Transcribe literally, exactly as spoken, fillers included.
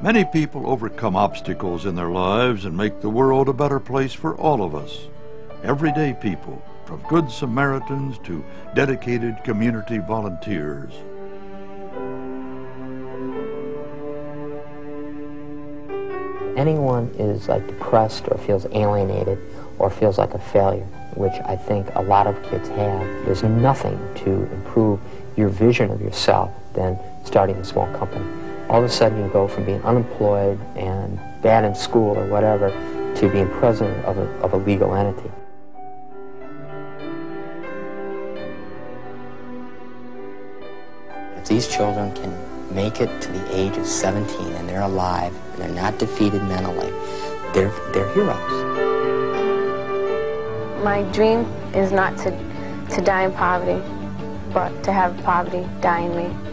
Many people overcome obstacles in their lives and make the world a better place for all of us. Everyday people, from good Samaritans to dedicated community volunteers. Anyone is like depressed or feels alienated or feels like a failure, which I think a lot of kids have. There's nothing to improve your vision of yourself than starting a small company. All of a sudden you go from being unemployed and bad in school or whatever to being president of a, of a legal entity. If these children can make it to the age of seventeen and they're alive and they're not defeated mentally, they're, they're heroes. My dream is not to, to die in poverty, but to have poverty die in me.